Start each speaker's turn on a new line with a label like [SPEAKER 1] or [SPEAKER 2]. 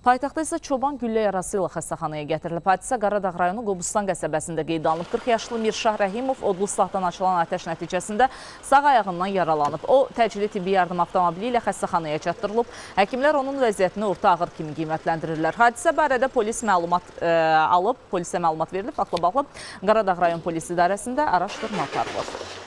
[SPEAKER 1] Paytaxtda isə çoban güllə yarası ilə xəstəxanaya gətirilib. Hadisə Qaradağ rayonu Qobustan qəsəbəsində qeydə alınıb. 40 yaşlı Mirşah Rəhimov odlu silahdan açılan atəş nəticəsində sağ ayağından yaralanıb. O, təcili tibbi yardım avtomobili ilə xəstəxanaya çatdırılıb. Həkimlər onun vəziyyətini orta ağır kimi qiymətləndirirlər. Hadisə barədə polisə məlumat verilib. Faktla bağlı Qaradağ rayon polis idarəsində araşdırma aparılır.